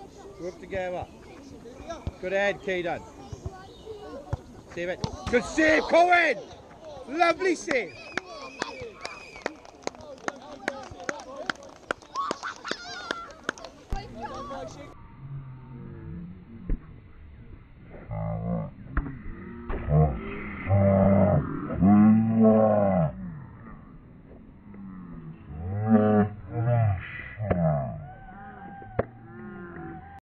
Work together. Good head, Caden. Save it. Good save, Cohen! Lovely save.